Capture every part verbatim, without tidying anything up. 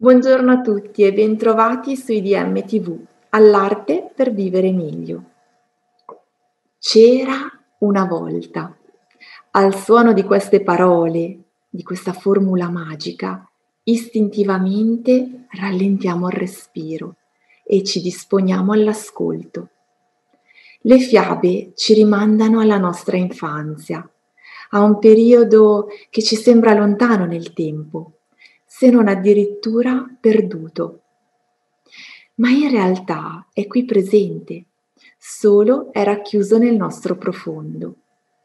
Buongiorno a tutti e bentrovati su I D M T V, all'arte per vivere meglio. C'era una volta. Al suono di queste parole, di questa formula magica, istintivamente rallentiamo il respiro e ci disponiamo all'ascolto. Le fiabe ci rimandano alla nostra infanzia, a un periodo che ci sembra lontano nel tempo, se non addirittura perduto. Ma in realtà è qui presente, solo è racchiuso nel nostro profondo.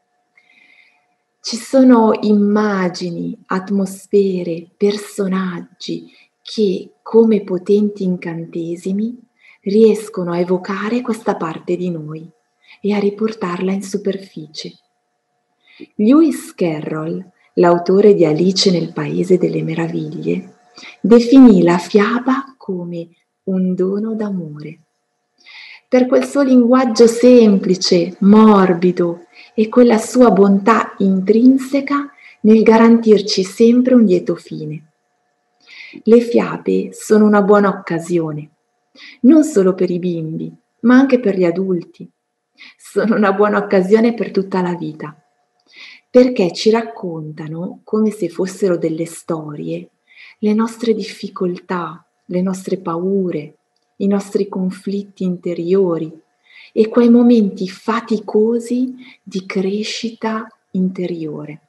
Ci sono immagini, atmosfere, personaggi che, come potenti incantesimi, riescono a evocare questa parte di noi e a riportarla in superficie. Lewis Carroll, l'autore di Alice nel Paese delle Meraviglie, definì la fiaba come un dono d'amore. Per quel suo linguaggio semplice, morbido e quella sua bontà intrinseca nel garantirci sempre un lieto fine. Le fiabe sono una buona occasione, non solo per i bimbi, ma anche per gli adulti. Sono una buona occasione per tutta la vita, perché ci raccontano, come se fossero delle storie, le nostre difficoltà, le nostre paure, i nostri conflitti interiori e quei momenti faticosi di crescita interiore.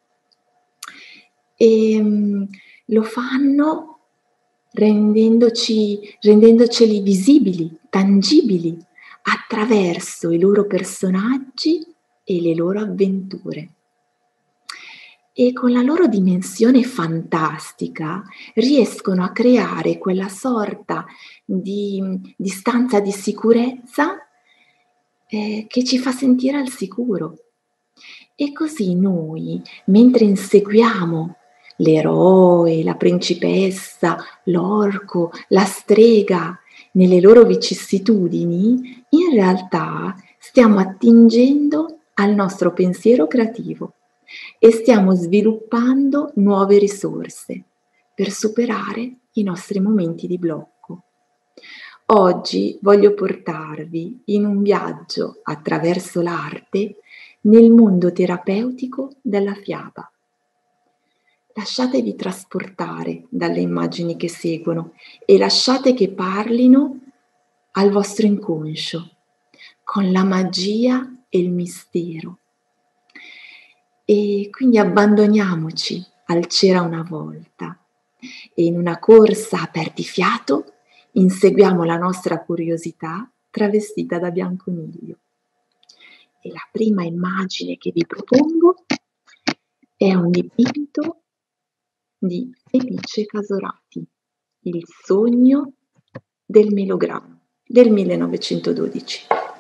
E um, lo fanno rendendoci, rendendoceli visibili, tangibili, attraverso i loro personaggi e le loro avventure. E con la loro dimensione fantastica riescono a creare quella sorta di, di stanza di sicurezza eh, che ci fa sentire al sicuro. E così noi, mentre inseguiamo l'eroe, la principessa, l'orco, la strega nelle loro vicissitudini, in realtà stiamo attingendo al nostro pensiero creativo e stiamo sviluppando nuove risorse per superare i nostri momenti di blocco. Oggi voglio portarvi in un viaggio attraverso l'arte nel mondo terapeutico della fiaba. Lasciatevi trasportare dalle immagini che seguono e lasciate che parlino al vostro inconscio con la magia e il mistero. E quindi abbandoniamoci al c'era una volta e in una corsa a perdifiato inseguiamo la nostra curiosità travestita da bianconiglio. E la prima immagine che vi propongo è un dipinto di Felice Casorati, Il sogno del melograno, del millenovecentododici.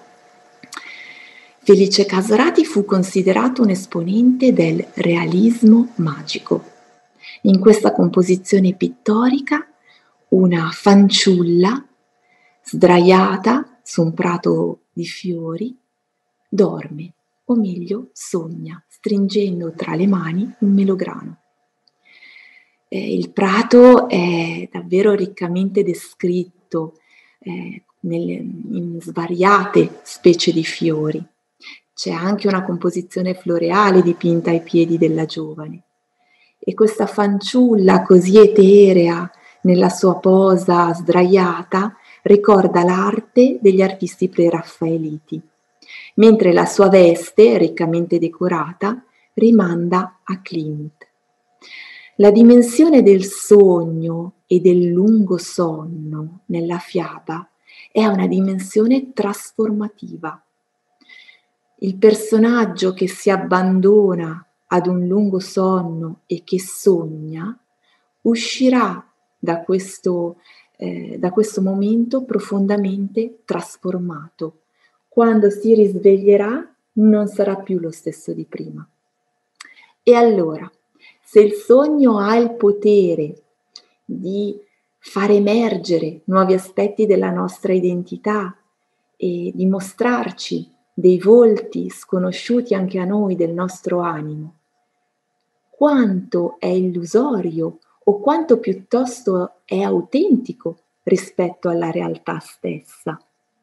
Felice Casorati fu considerato un esponente del realismo magico. In questa composizione pittorica, una fanciulla sdraiata su un prato di fiori dorme, o meglio sogna, stringendo tra le mani un melograno. Eh, il prato è davvero riccamente descritto eh, nelle, in svariate specie di fiori. C'è anche una composizione floreale dipinta ai piedi della giovane. E questa fanciulla così eterea nella sua posa sdraiata ricorda l'arte degli artisti preraffaeliti, mentre la sua veste, riccamente decorata, rimanda a Klimt. La dimensione del sogno e del lungo sonno nella fiaba è una dimensione trasformativa. Il personaggio che si abbandona ad un lungo sonno e che sogna uscirà da questo, eh, da questo momento profondamente trasformato. Quando si risveglierà non sarà più lo stesso di prima. E allora, se il sogno ha il potere di far emergere nuovi aspetti della nostra identità e di mostrarci dei volti sconosciuti anche a noi del nostro animo, quanto è illusorio o quanto piuttosto è autentico rispetto alla realtà stessa.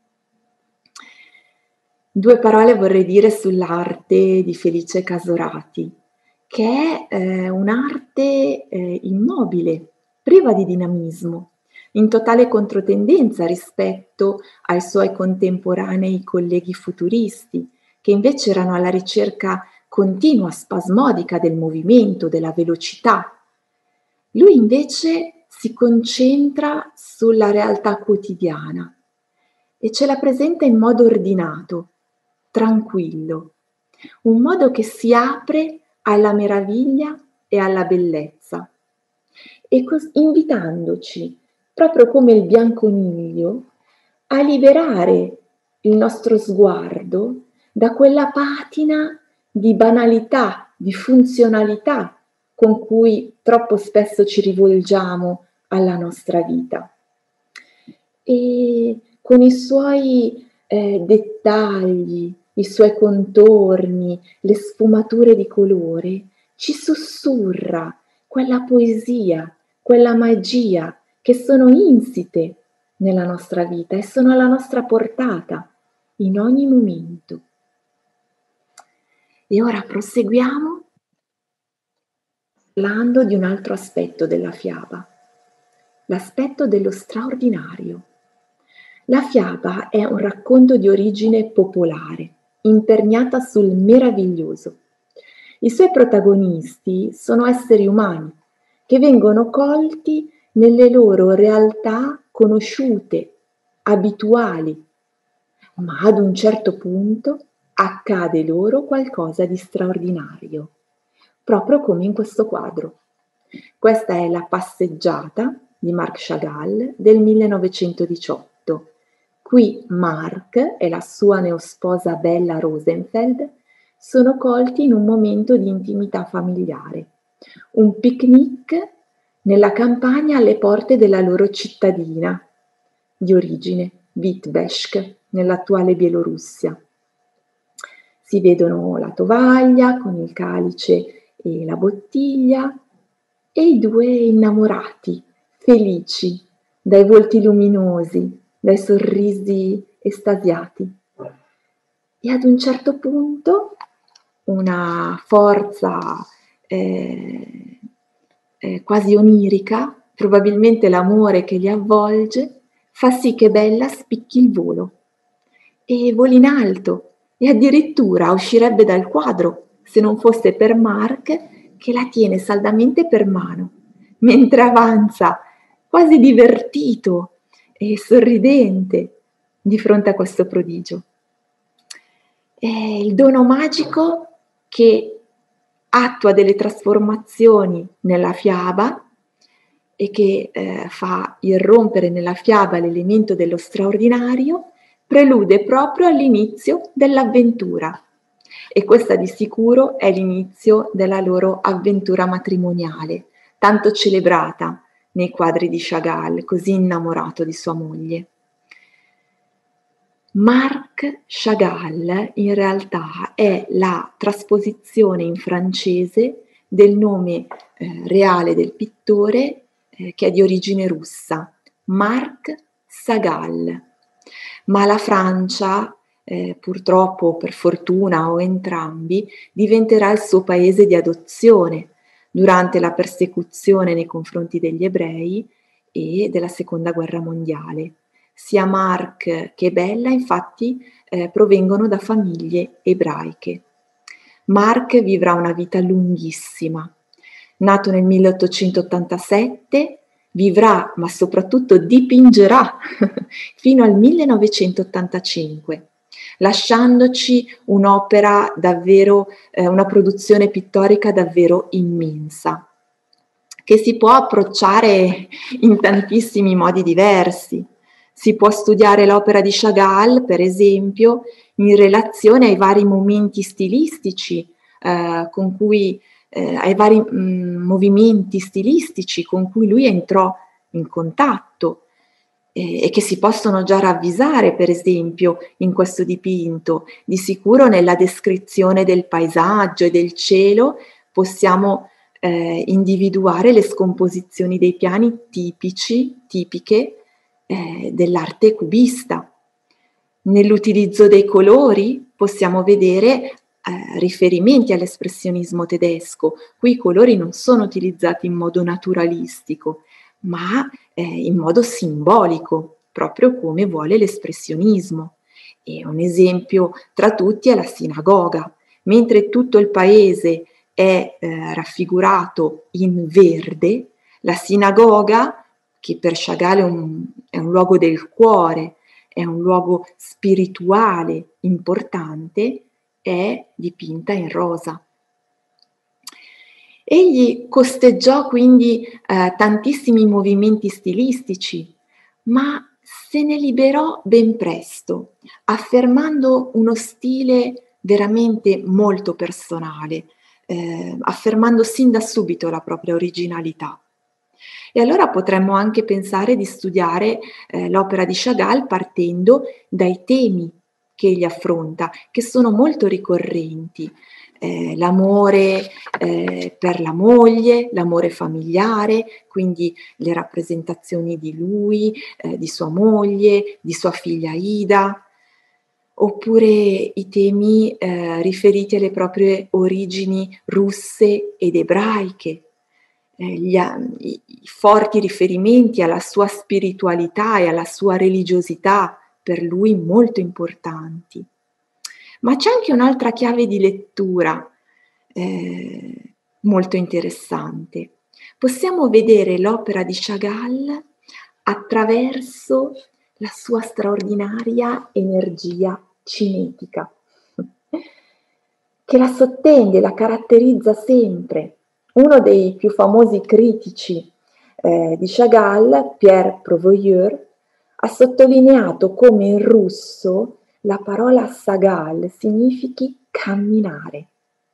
Due parole vorrei dire sull'arte di Felice Casorati, che è eh, un'arte eh, immobile, priva di dinamismo, in totale controtendenza rispetto ai suoi contemporanei colleghi futuristi, che invece erano alla ricerca continua, spasmodica del movimento, della velocità. Lui invece si concentra sulla realtà quotidiana e ce la presenta in modo ordinato, tranquillo, un modo che si apre alla meraviglia e alla bellezza, e cos- invitandoci, proprio come il bianconiglio, a liberare il nostro sguardo da quella patina di banalità, di funzionalità con cui troppo spesso ci rivolgiamo alla nostra vita. E con i suoi eh, dettagli, i suoi contorni, le sfumature di colore, ci sussurra quella poesia, quella magia che sono insite nella nostra vita e sono alla nostra portata in ogni momento. E ora proseguiamo parlando di un altro aspetto della fiaba, l'aspetto dello straordinario. La fiaba è un racconto di origine popolare, imperniata sul meraviglioso. I suoi protagonisti sono esseri umani che vengono colti nelle loro realtà conosciute, abituali, ma ad un certo punto accade loro qualcosa di straordinario, proprio come in questo quadro. Questa è La passeggiata di Marc Chagall del millenovecentodiciotto. Qui Marc e la sua neosposa Bella Rosenfeld sono colti in un momento di intimità familiare, un picnic nella campagna alle porte della loro cittadina di origine, Vitebsk, nell'attuale Bielorussia. Si vedono la tovaglia con il calice e la bottiglia e i due innamorati, felici, dai volti luminosi, dai sorrisi estasiati. E ad un certo punto una forza eh, eh, quasi onirica, probabilmente l'amore che li avvolge, fa sì che Bella spicchi il volo e voli in alto e addirittura uscirebbe dal quadro se non fosse per Marc che la tiene saldamente per mano, mentre avanza quasi divertito e sorridente di fronte a questo prodigio. È il dono magico che attua delle trasformazioni nella fiaba e che eh, fa irrompere nella fiaba l'elemento dello straordinario, prelude proprio all'inizio dell'avventura. E questa di sicuro è l'inizio della loro avventura matrimoniale, tanto celebrata nei quadri di Chagall, così innamorato di sua moglie. Marc Chagall in realtà è la trasposizione in francese del nome eh, reale del pittore eh, che è di origine russa, Marc Chagall. Ma la Francia, eh, purtroppo o per fortuna o entrambi, diventerà il suo paese di adozione durante la persecuzione nei confronti degli ebrei e della seconda guerra mondiale. Sia Marc che Bella infatti eh, provengono da famiglie ebraiche. Marc vivrà una vita lunghissima. Nato nel milleottocentottantasette, vivrà ma soprattutto dipingerà fino al millenovecentottantacinque, lasciandoci un'opera davvero, eh, una produzione pittorica davvero immensa, che si può approcciare in tantissimi modi diversi. Si può studiare l'opera di Chagall, per esempio, in relazione ai vari momenti stilistici, eh, con cui, eh, ai vari mh, movimenti stilistici con cui lui entrò in contatto eh, e che si possono già ravvisare, per esempio, in questo dipinto. Di sicuro nella descrizione del paesaggio e del cielo possiamo eh, individuare le scomposizioni dei piani tipici, tipiche eh, dell'arte cubista. Nell'utilizzo dei colori possiamo vedere eh, riferimenti all'espressionismo tedesco. Qui i colori non sono utilizzati in modo naturalistico, ma eh, in modo simbolico, proprio come vuole l'espressionismo. E un esempio tra tutti è la sinagoga. Mentre tutto il paese è eh, raffigurato in verde, la sinagoga, che per Chagall è un, è un luogo del cuore, è un luogo spirituale importante, è dipinta in rosa. Egli costeggiò quindi eh, tantissimi movimenti stilistici, ma se ne liberò ben presto, affermando uno stile veramente molto personale, eh, affermando sin da subito la propria originalità. E allora potremmo anche pensare di studiare eh, l'opera di Chagall partendo dai temi che egli affronta, che sono molto ricorrenti. Eh, l'amore eh, per la moglie, l'amore familiare, quindi le rappresentazioni di lui, eh, di sua moglie, di sua figlia Ida, oppure i temi eh, riferiti alle proprie origini russe ed ebraiche, eh, gli, i, i forti riferimenti alla sua spiritualità e alla sua religiosità, per lui molto importanti. Ma c'è anche un'altra chiave di lettura eh, molto interessante. Possiamo vedere l'opera di Chagall attraverso la sua straordinaria energia cinetica, che la sottende, la caratterizza sempre. Uno dei più famosi critici eh, di Chagall, Pierre Provoyeur, ha sottolineato come in russo la parola sagal significhi camminare.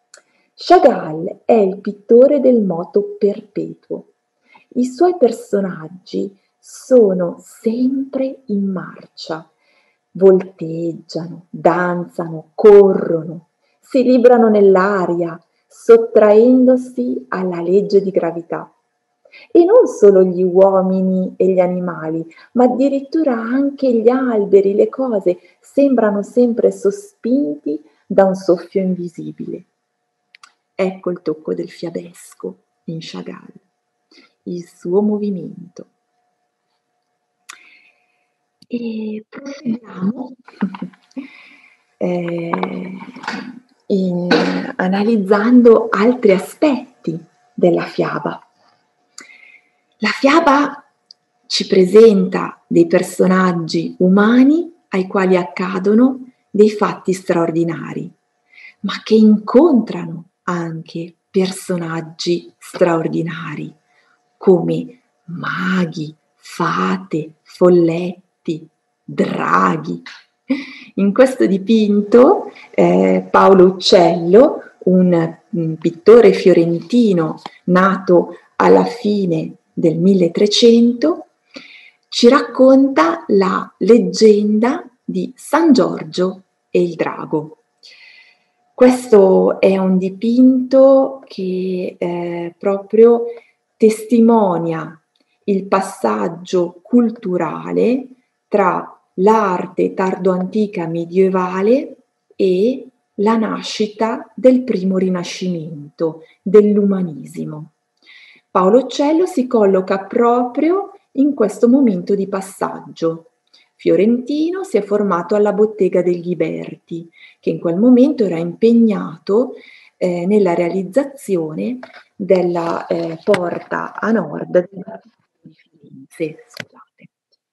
Chagall è il pittore del moto perpetuo. I suoi personaggi sono sempre in marcia, volteggiano, danzano, corrono, si librano nell'aria, sottraendosi alla legge di gravità. E non solo gli uomini e gli animali, ma addirittura anche gli alberi, le cose, sembrano sempre sospinti da un soffio invisibile. Ecco il tocco del fiabesco in Chagall, il suo movimento. E proseguiamo eh, in, analizzando altri aspetti della fiaba. La fiaba ci presenta dei personaggi umani ai quali accadono dei fatti straordinari, ma che incontrano anche personaggi straordinari, come maghi, fate, folletti, draghi. In questo dipinto eh, Paolo Uccello, un, un pittore fiorentino nato alla fine del milletrecento, ci racconta la leggenda di San Giorgio e il drago. Questo è un dipinto che eh, proprio testimonia il passaggio culturale tra l'arte tardoantica medievale e la nascita del primo Rinascimento, dell'umanesimo. Paolo Uccello si colloca proprio in questo momento di passaggio. Fiorentino si è formato alla bottega degli Ghiberti, che in quel momento era impegnato eh, nella realizzazione della eh, porta a nord di Firenze. Scusate.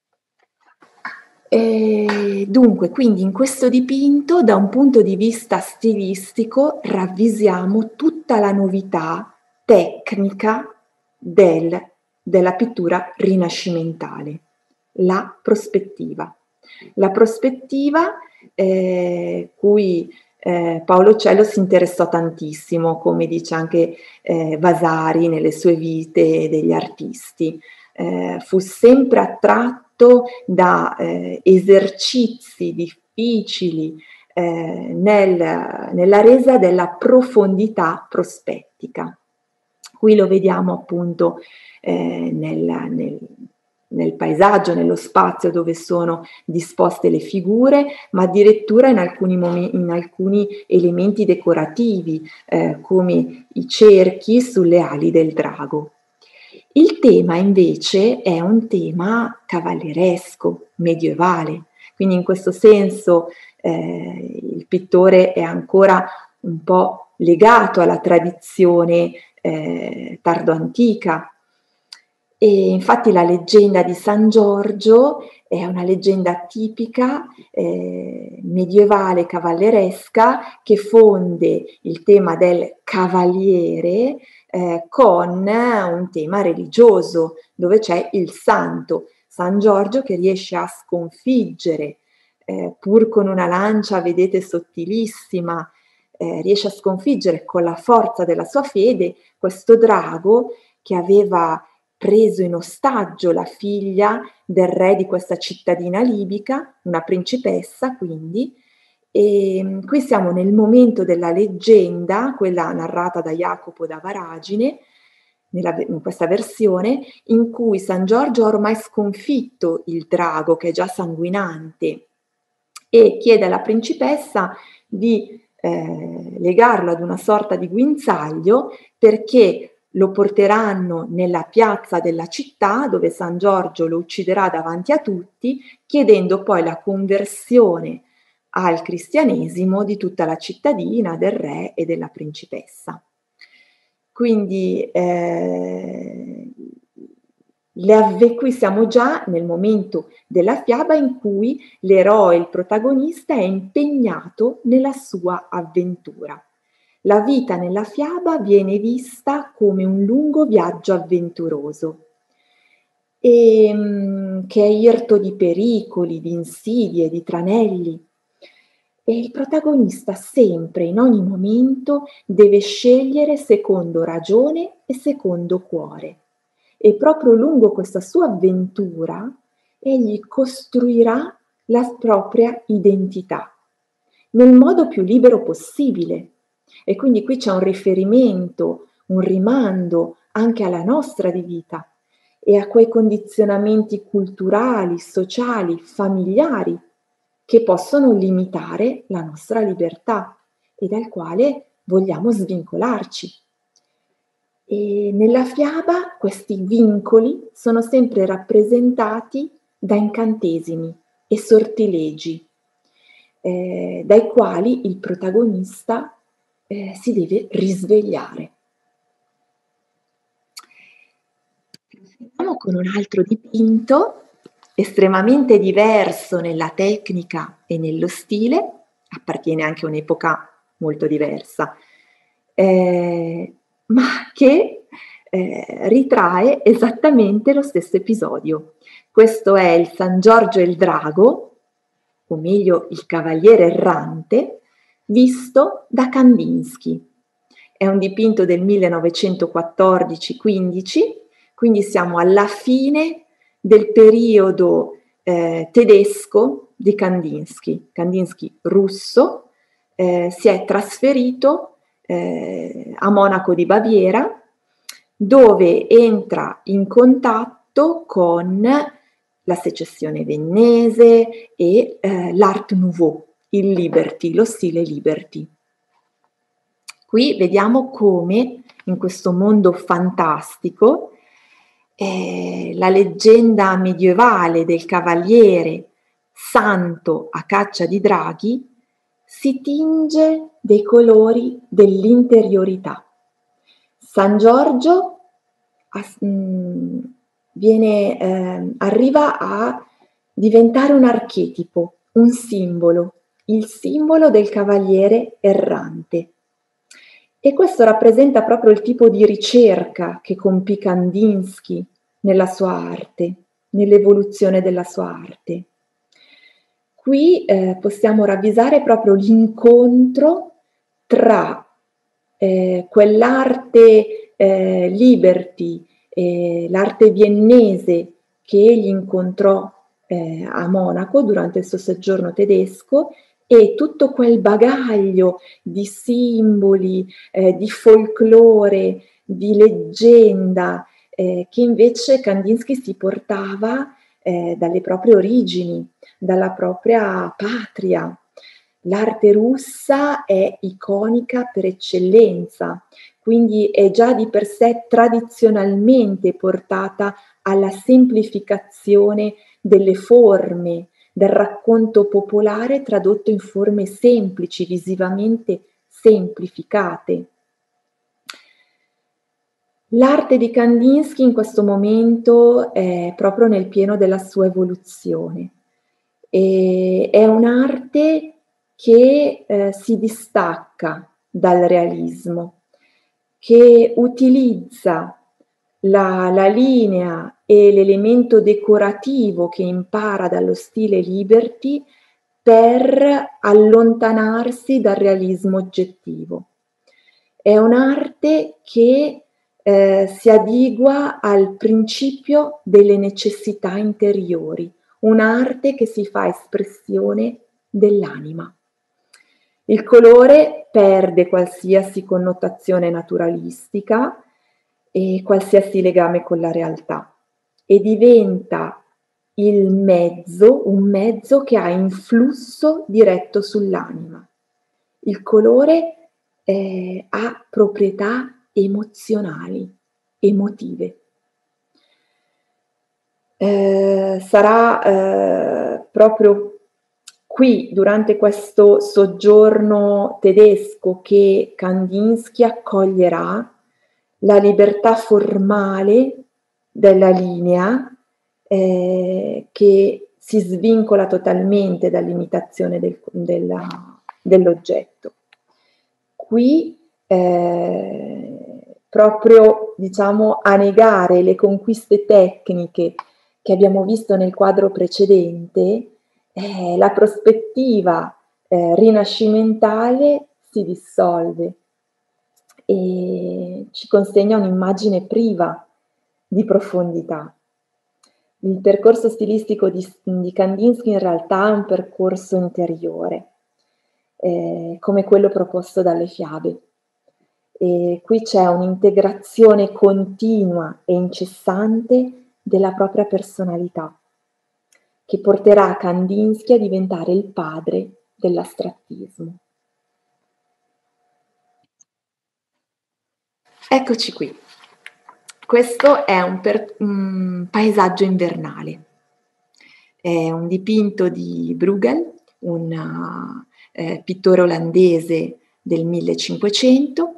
E dunque, quindi in questo dipinto, da un punto di vista stilistico, ravvisiamo tutta la novità tecnica del, della pittura rinascimentale, la prospettiva. La prospettiva eh, cui eh, Paolo Uccello si interessò tantissimo, come dice anche eh, Vasari nelle sue vite degli artisti. Eh, fu sempre attratto da eh, esercizi difficili eh, nel, nella resa della profondità prospettica. Qui lo vediamo appunto eh, nel, nel, nel paesaggio, nello spazio dove sono disposte le figure, ma addirittura in alcuni, mom- in alcuni elementi decorativi, eh, come i cerchi sulle ali del drago. Il tema invece è un tema cavalleresco, medievale, quindi in questo senso eh, il pittore è ancora un po' legato alla tradizione eh, tardo-antica. E infatti la leggenda di San Giorgio è una leggenda tipica eh, medievale cavalleresca che fonde il tema del cavaliere eh, con un tema religioso, dove c'è il santo, San Giorgio, che riesce a sconfiggere, eh, pur con una lancia, vedete, sottilissima, eh, riesce a sconfiggere con la forza della sua fede questo drago che aveva preso in ostaggio la figlia del re di questa cittadina libica, una principessa quindi, e qui siamo nel momento della leggenda, quella narrata da Jacopo da Varagine, nella, in questa versione, in cui San Giorgio ha ormai sconfitto il drago che è già sanguinante e chiede alla principessa di eh, legarlo ad una sorta di guinzaglio perché lo porteranno nella piazza della città dove San Giorgio lo ucciderà davanti a tutti, chiedendo poi la conversione al cristianesimo di tutta la cittadina, del re e della principessa. Quindi eh, le, qui siamo già nel momento della fiaba in cui l'eroe, il protagonista, è impegnato nella sua avventura. La vita nella fiaba viene vista come un lungo viaggio avventuroso, e, mh, che è irto di pericoli, di insidie, di tranelli. E il protagonista sempre, in ogni momento, deve scegliere secondo ragione e secondo cuore. E proprio lungo questa sua avventura, egli costruirà la propria identità, nel modo più libero possibile. E quindi qui c'è un riferimento, un rimando anche alla nostra di vita e a quei condizionamenti culturali, sociali, familiari che possono limitare la nostra libertà e dal quale vogliamo svincolarci. E nella fiaba questi vincoli sono sempre rappresentati da incantesimi e sortilegi, eh, dai quali il protagonista eh, si deve risvegliare. Proseguiamo con un altro dipinto estremamente diverso nella tecnica e nello stile, appartiene anche a un'epoca molto diversa, eh, ma che eh, ritrae esattamente lo stesso episodio. Questo è il San Giorgio e il Drago, o meglio il Cavaliere Errante, visto da Kandinsky. È un dipinto del millenovecentoquattordici quindici, quindi siamo alla fine del periodo eh, tedesco di Kandinsky. Kandinsky, russo, eh, si è trasferito eh, a Monaco di Baviera, dove entra in contatto con la secessione viennese e eh, l'Art Nouveau, il Liberty, lo stile Liberty. Qui vediamo come in questo mondo fantastico eh, la leggenda medievale del cavaliere santo a caccia di draghi si tinge dei colori dell'interiorità. San Giorgio mh, viene, eh, arriva a diventare un archetipo, un simbolo, il simbolo del cavaliere errante. E questo rappresenta proprio il tipo di ricerca che compì Kandinsky nella sua arte, nell'evoluzione della sua arte. Qui eh, possiamo ravvisare proprio l'incontro tra eh, quell'arte eh, Liberty, eh, l'arte viennese che egli incontrò eh, a Monaco durante il suo soggiorno tedesco, e tutto quel bagaglio di simboli, eh, di folklore di leggenda, eh, che invece Kandinsky si portava eh, dalle proprie origini, dalla propria patria. L'arte russa è iconica per eccellenza, quindi è già di per sé tradizionalmente portata alla semplificazione delle forme, del racconto popolare tradotto in forme semplici, visivamente semplificate. L'arte di Kandinsky in questo momento è proprio nel pieno della sua evoluzione. E è un'arte che eh, si distacca dal realismo, che utilizza la, la linea e l'elemento decorativo che impara dallo stile Liberty per allontanarsi dal realismo oggettivo. È un'arte che eh, si adegua al principio delle necessità interiori, un'arte che si fa espressione dell'anima. Il colore perde qualsiasi connotazione naturalistica e qualsiasi legame con la realtà e diventa il mezzo, un mezzo che ha influsso diretto sull'anima. Il colore eh, ha proprietà emozionali, emotive. Eh, sarà eh, proprio qui, durante questo soggiorno tedesco, che Kandinsky accoglierà la libertà formale della linea eh, che si svincola totalmente dall'imitazione del, della, dell'oggetto. Qui eh, proprio, diciamo, a negare le conquiste tecniche che abbiamo visto nel quadro precedente, eh, la prospettiva eh, rinascimentale si dissolve e ci consegna un'immagine priva di profondità. Il percorso stilistico di, di Kandinsky in realtà è un percorso interiore, eh, come quello proposto dalle fiabe. E qui c'è un'integrazione continua e incessante della propria personalità, che porterà Kandinsky a diventare il padre dell'astrattismo. Eccoci qui. Questo è un, per, un paesaggio invernale. È un dipinto di Bruegel, un uh, eh, pittore olandese del millecinquecento.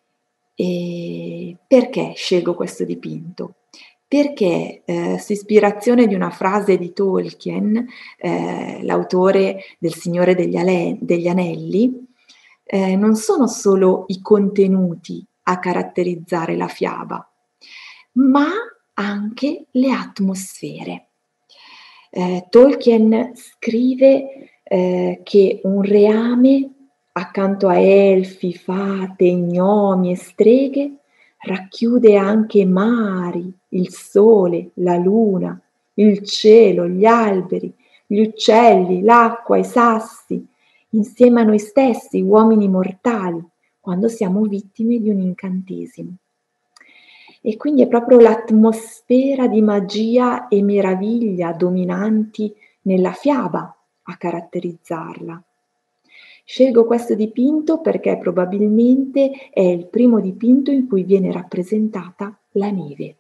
E perché scelgo questo dipinto? Perché eh, su ispirazione di una frase di Tolkien, eh, l'autore del Signore degli, Ale- degli Anelli, eh, non sono solo i contenuti a caratterizzare la fiaba, ma anche le atmosfere. Eh, Tolkien scrive eh, che un reame accanto a elfi, fate, gnomi e streghe racchiude anche mari, il sole, la luna, il cielo, gli alberi, gli uccelli, l'acqua, i sassi, insieme a noi stessi, uomini mortali, quando siamo vittime di un incantesimo. E quindi è proprio l'atmosfera di magia e meraviglia dominanti nella fiaba a caratterizzarla. Scelgo questo dipinto perché probabilmente è il primo dipinto in cui viene rappresentata la neve.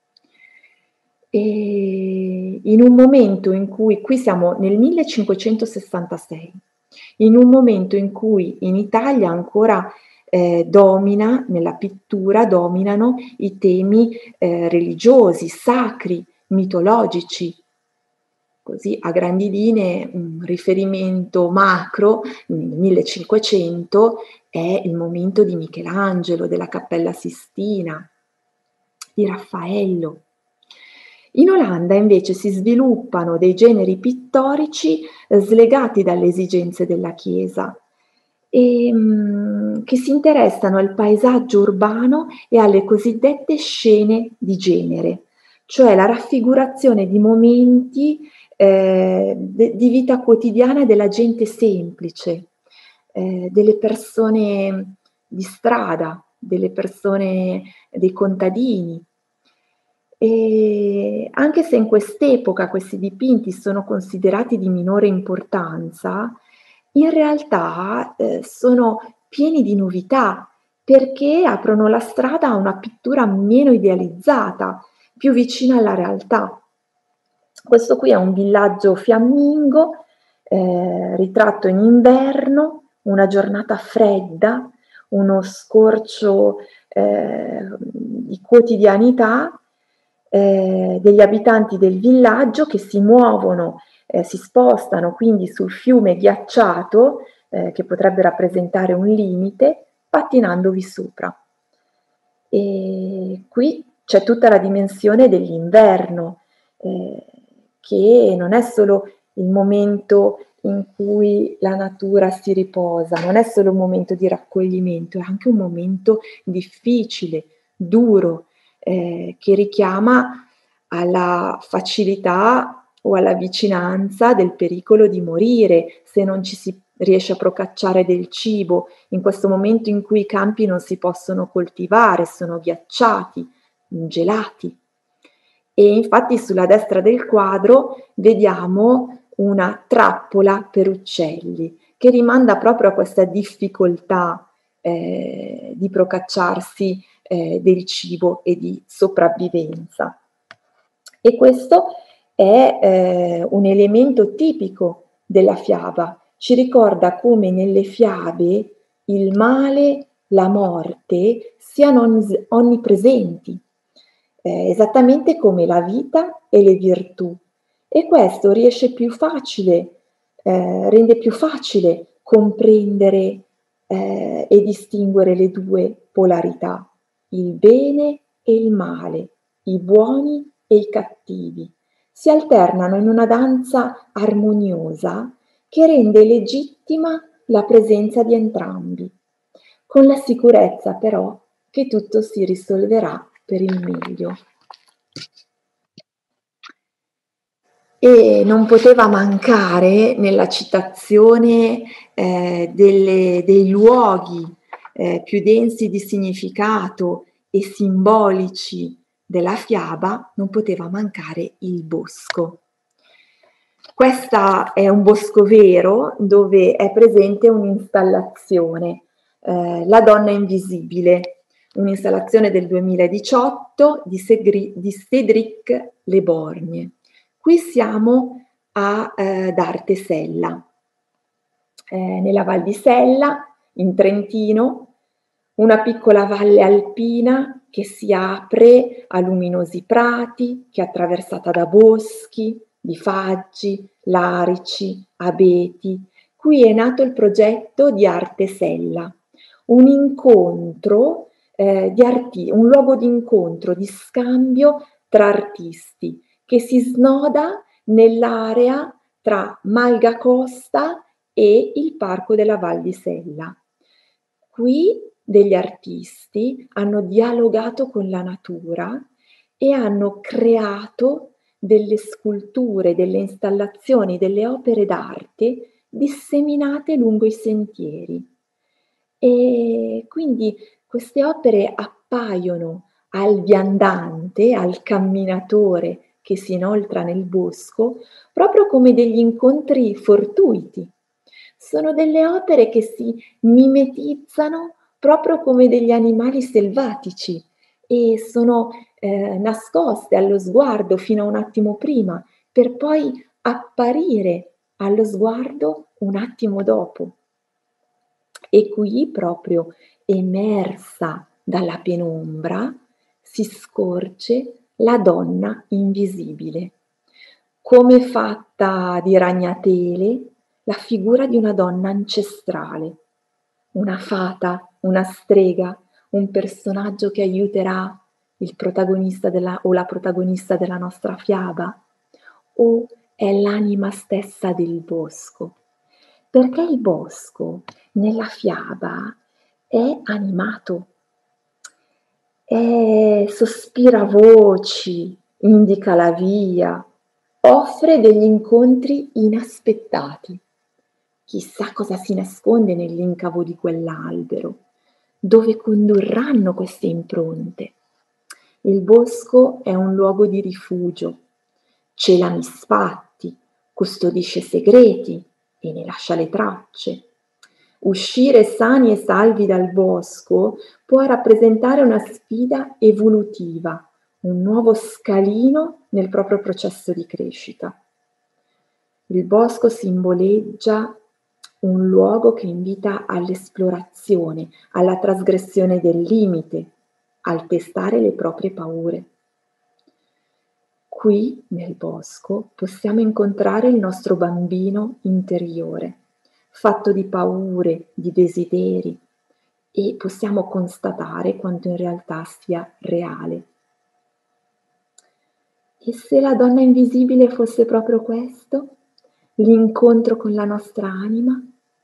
E in un momento in cui, qui siamo nel millecinquecentosessantasei, in un momento in cui in Italia ancora eh, domina, nella pittura dominano i temi eh, religiosi, sacri, mitologici. Così a grandi linee un riferimento macro nel millecinquecento è il momento di Michelangelo, della Cappella Sistina, di Raffaello. In Olanda invece si sviluppano dei generi pittorici eh, slegati dalle esigenze della Chiesa e mh, che si interessano al paesaggio urbano e alle cosiddette scene di genere, cioè la raffigurazione di momenti eh, de- di vita quotidiana della gente semplice, eh, delle persone di strada, delle persone, dei contadini. E anche se in quest'epoca questi dipinti sono considerati di minore importanza, in realtà eh, sono pieni di novità perché aprono la strada a una pittura meno idealizzata, più vicina alla realtà. Questo qui è un villaggio fiammingo, eh, ritratto in inverno, una giornata fredda, uno scorcio eh, di quotidianità eh, degli abitanti del villaggio che si muovono, eh, si spostano quindi sul fiume ghiacciato, eh, che potrebbe rappresentare un limite, pattinandovi sopra. E qui c'è tutta la dimensione dell'inverno, eh, che non è solo il momento in cui la natura si riposa, non è solo un momento di raccoglimento, è anche un momento difficile, duro, eh, che richiama alla facilità o alla vicinanza del pericolo di morire se non ci si riesce a procacciare del cibo, in questo momento in cui i campi non si possono coltivare, sono ghiacciati, gelati. E infatti sulla destra del quadro vediamo una trappola per uccelli che rimanda proprio a questa difficoltà eh, di procacciarsi eh, del cibo e di sopravvivenza. E questo è eh, un elemento tipico della fiaba, ci ricorda come nelle fiabe il male, la morte siano onnipresenti, eh, esattamente come la vita e le virtù. E questo riesce più facile, eh, rende più facile comprendere eh, e distinguere le due polarità, il bene e il male, i buoni e i cattivi. Si alternano in una danza armoniosa che rende legittima la presenza di entrambi, con la sicurezza però che tutto si risolverà per il meglio. E non poteva mancare nella citazione eh, delle, dei luoghi eh, più densi di significato e simbolici della fiaba, non poteva mancare il bosco. Questo è un bosco vero dove è presente un'installazione, eh, La donna invisibile, un'installazione del duemiladiciotto di, Segri, di Cédric Le Borgne. Qui siamo a, eh, ad Artesella, eh, nella Val di Sella, in Trentino, una piccola valle alpina che si apre a luminosi prati, che è attraversata da boschi, di faggi, larici, abeti. Qui è nato il progetto di Artesella, un incontro eh, di arti- un luogo di incontro, di scambio tra artisti, che si snoda nell'area tra Malga Costa e il Parco della Val di Sella. Qui degli artisti hanno dialogato con la natura e hanno creato delle sculture, delle installazioni, delle opere d'arte disseminate lungo i sentieri. E quindi queste opere appaiono al viandante, al camminatore che si inoltra nel bosco, proprio come degli incontri fortuiti. Sono delle opere che si mimetizzano proprio come degli animali selvatici e sono eh, nascoste allo sguardo fino a un attimo prima, per poi apparire allo sguardo un attimo dopo. E qui, proprio emersa dalla penombra, si scorge la donna invisibile, come fatta di ragnatele, la figura di una donna ancestrale, una fata, una strega, un personaggio che aiuterà il protagonista della, o la protagonista della nostra fiaba, o è l'anima stessa del bosco, perché il bosco nella fiaba è animato, è, sospira voci, indica la via, offre degli incontri inaspettati. Chissà cosa si nasconde nell'incavo di quell'albero. dove condurranno queste impronte. Il bosco è un luogo di rifugio, cela misfatti, custodisce segreti e ne lascia le tracce. Uscire sani e salvi dal bosco può rappresentare una sfida evolutiva, un nuovo scalino nel proprio processo di crescita. Il bosco simboleggia un luogo che invita all'esplorazione, alla trasgressione del limite, al testare le proprie paure. Qui, nel bosco, possiamo incontrare il nostro bambino interiore, fatto di paure, di desideri, e possiamo constatare quanto in realtà sia reale. E se la donna invisibile fosse proprio questo? L'incontro con la nostra anima?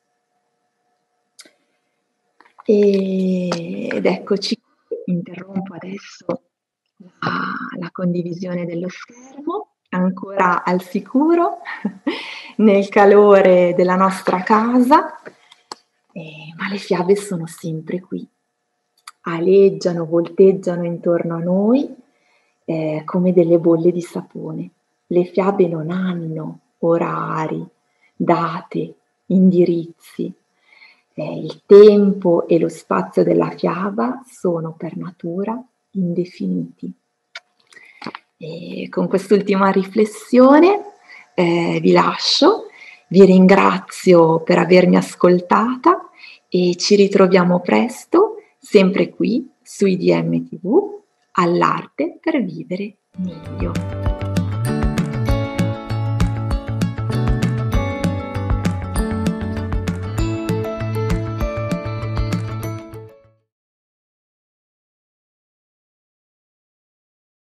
E, ed eccoci, interrompo adesso la, la condivisione dello schermo, ancora al sicuro, nel calore della nostra casa, eh, ma le fiabe sono sempre qui, aleggiano, volteggiano intorno a noi eh, come delle bolle di sapone. Le fiabe non hanno orari, date, indirizzi. Eh, il tempo e lo spazio della fiaba sono per natura indefiniti. E con quest'ultima riflessione eh, vi lascio, vi ringrazio per avermi ascoltata e ci ritroviamo presto, sempre qui su I D M T V, all'arte per vivere meglio.